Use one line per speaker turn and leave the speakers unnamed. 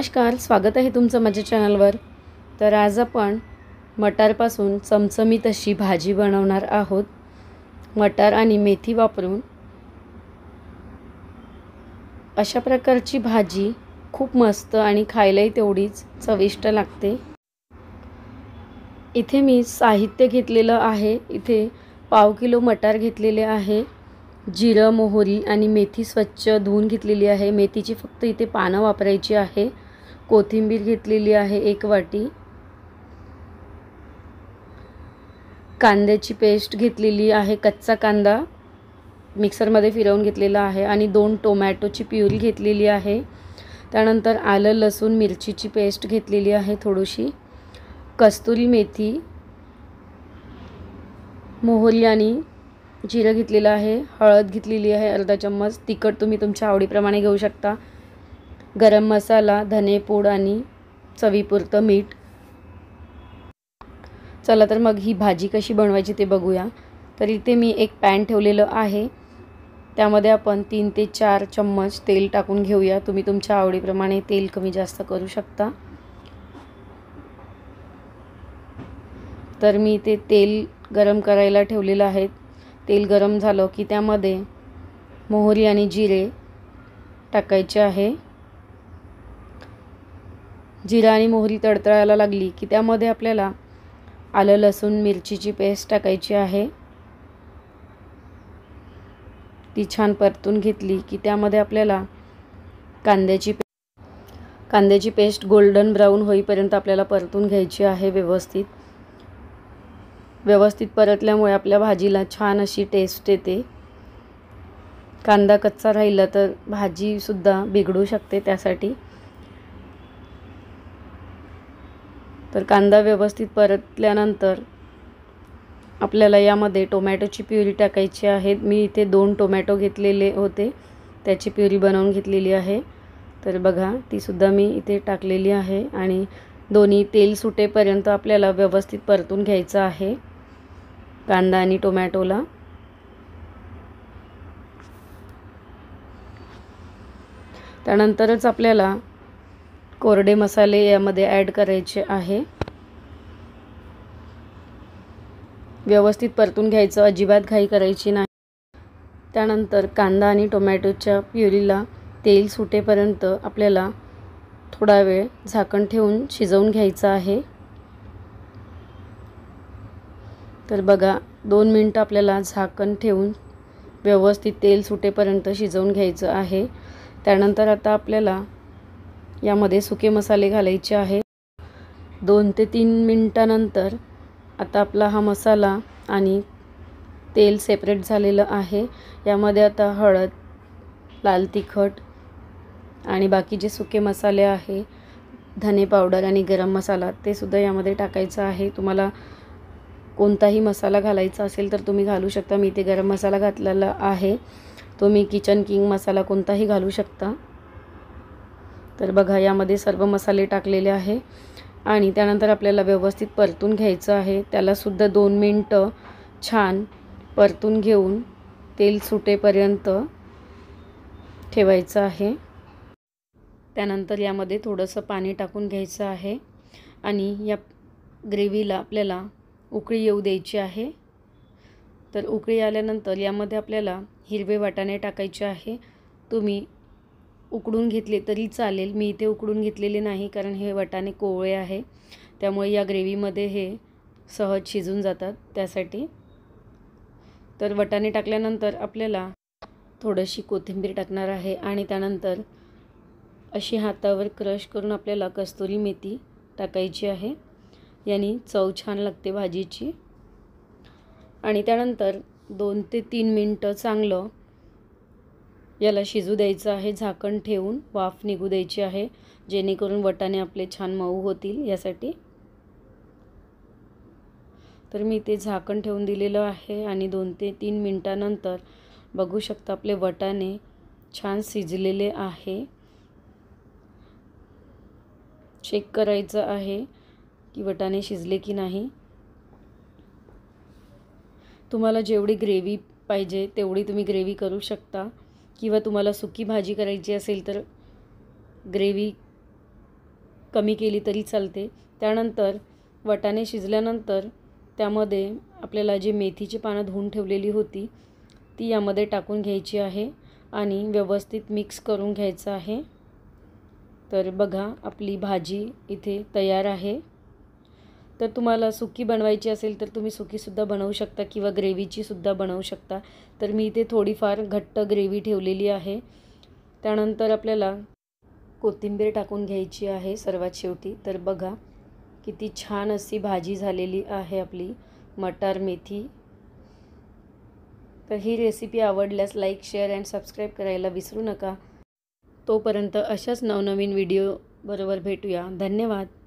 नमस्कार, स्वागत आहे तुमचं माझ्या चॅनलवर। तर आज आपण मटारपासून चमचमीत अशी भाजी बनवणार आहोत। मटार आणि मेथी वापरून अशा प्रकारची भाजी खूप मस्त आणि खायलाही तेवढीच चविष्ट लागते। इथे मी साहित्य घेतलेलं आहे। इथे पाव किलो मटार घेतलेले आहे। जिरं, मोहरी आणि मेथी स्वच्छ धुवून घेतलेली आहे। मेथीची फक्त इथे पानं वापरायची आहे। कोथिंबीर घेतलेली आहे 1 वाटी। कांद्याची पेस्ट घेतलेली आहे। कच्चा कांदा मिक्सरमध्ये फिरवून घेतलेला आहे आणि 2 टोमॅटोची प्युरी घेतलेली आहे। त्यानंतर आलं, लसूण, मिरचीची पेस्ट घेतलेली आहे थोडीशी। कस्तुरी मेथी, मोहरी आणि जिरं घेतलेलं आहे। हळद घेतलेली आहे अर्धा चम्मच। तिखट तुम्ही तुमच्या आवडीप्रमाणे घेऊ शकता। गरम मसाला, धनेपूड आणि चवीपुरतं मीठ। चला तर मग ही भाजी कशी बनवायची ते बघूया। तर इथे मी एक पॅन ठेवलेलं आहे। त्यामध्ये आपण 3 ते 4 चम्मच तेल टाकून घेऊया। तुम्ही तुमच्या आवडीप्रमाणे तेल कमी जास्त करू शकता। तर मी इथे तेल गरम करायला ठेवलेलं आहे। तेल गरम झालं की त्यामध्ये मोहरी आणि जिरे टाकायचे आहे। जिरा आणि मोहरी तडतडायला लागली की त्यामध्ये आपल्याला आलं, लसूण, मिरचीची पेस्ट टाकायची आहे। ती छान परतून घेतली की त्यामध्ये आपल्याला कांद्याची पेस्ट गोल्डन ब्राऊन होईपर्यंत आपल्याला परतून घ्यायची आहे। व्यवस्थित परतल्यामुळे आपल्या भाजीला छान अशी टेस्ट येते। कांदा कच्चा राहिला तर भाजी सुद्धा बिघडू शकते। त्यासाठी तर कांदा व्यवस्थित परतल्यानंतर आपल्याला यामध्ये टोमॅटोची प्युरी टाकायची आहे। मी इथे 2 टोमॅटो घेतलेले होते, त्याची प्युरी बनवून घेतलेली आहे। तर बघा ती सुद्धा मी इथे टाकलेली आहे आणि दोन्ही तेल सुटेपर्यंत आपल्याला व्यवस्थित परतून घ्यायचं आहे कांदा आणि टोमॅटोला। त्यानंतरच आपल्याला कोरडे मसाले यामध्ये ॲड करायचे आहे। व्यवस्थित परतून घ्यायचं, अजिबात घाई करायची नाही। त्यानंतर कांदा आणि टोमॅटोच्या प्युरीला तेल सुटेपर्यंत आपल्याला थोडा वेळ झाकण ठेवून शिजवून घ्यायचं आहे। तर बघा 2 मिनिटं आपल्याला झाकण ठेवून व्यवस्थित तेल सुटेपर्यंत शिजवून घ्यायचं आहे। त्यानंतर आता आपल्याला यामध्ये सुके मसाले घालायचे आहे। 2 ते 3 मिनिटांनंतर आता आपला हा मसाला आणि तेल सेपरेट झालेलं आहे। यामध्ये आता हळद, लाल तिखट आणि बाकीचे सुके मसाले आहे, धने पावडर आणि गरम मसाला ते सुद्धा यामध्ये टाकायचं आहे। तुम्हाला कोणताही मसाला घालायचा असेल तर तुम्ही घालू शकता। मी इथे गरम मसाला घातलेला आहे, तुम्ही किचन किंग मसाला कोणताही घालू शकता। तर बघा यामध्ये सर्व मसाले टाकलेले आहे आणि त्यानंतर आपल्याला व्यवस्थित परतून घ्यायचं आहे। त्याला सुद्धा 2 मिनिटं छान परतून घेऊन तेल सुटेपर्यंत ठेवायचं आहे। त्यानंतर यामध्ये थोडंसं पाणी टाकून घ्यायचं आहे आणि या ग्रेव्हीला आपल्याला उकळी येऊ द्यायची आहे। तर उकळी आल्यानंतर यामध्ये आपल्याला हिरवे वाटाणे टाकायचे आहे। तुम्ही उकडून घेतले तरी चालेल, मी इथे उकडून घेतलेले नाही कारण हे वाटाणे कोवळे आहे, त्यामुळे या ग्रेव्हीमध्ये हे सहज शिजून जातात त्यासाठी। तर वाटाणे टाकल्यानंतर आपल्याला थोडीशी कोथिंबीर टाकणार आहे आणि त्यानंतर अशी हातावर क्रश करून आपल्याला कस्तुरी मेथी टाकायची आहे। यानी चव छान लागते भाजीची। आणि त्यानंतर 2 ते 3 मिनिटं चांगलं याला शिजू द्यायचं आहे। झाकण ठेवून वाफ निघू द्यायची आहे, जेणेकरून वाटाणे आपले छान मऊ होतील यासाठी। तर मी ते झाकण ठेवून दिलेलं आहे आणि 2 ते 3 मिनिटांनंतर बघू शकता आपले वाटाणे छान शिजलेले आहे। चेक करायचं आहे की वाटाणे शिजले की नाही। तुम्हाला जेवढी ग्रेव्ही पाहिजे तेवढी तुम्ही ग्रेव्ही करू शकता किंवा तुम्हाला सुकी भाजी करायची असेल तर ग्रेव्ही कमी केली तरी चालते। त्यानंतर वाटाणे शिजल्यानंतर त्यामध्ये आपल्याला जी मेथीची पानं धुवून ठेवलेली होती ती यामध्ये टाकून घ्यायची आहे आणि व्यवस्थित मिक्स करून घ्यायचं आहे। तर बघा आपली भाजी इथे तयार आहे। तर तुम्हाला सुकी बनवायची असेल तर तुम्ही सुकीसुद्धा बनवू शकता किंवा ग्रेव्हीचीसुद्धा बनवू शकता। तर मी इथे थोडीफार घट्ट ग्रेव्ही ठेवलेली आहे। त्यानंतर आपल्याला कोथिंबीर टाकून घ्यायची आहे सर्वात शेवटी। तर बघा किती छान अशी भाजी झालेली आहे आपली मटार मेथी। तर ही रेसिपी आवडल्यास लाईक, शेअर अँड सबस्क्राईब करायला विसरू नका। तोपर्यंत अशाच नवनवीन व्हिडिओ बरोबर भेटूया। धन्यवाद।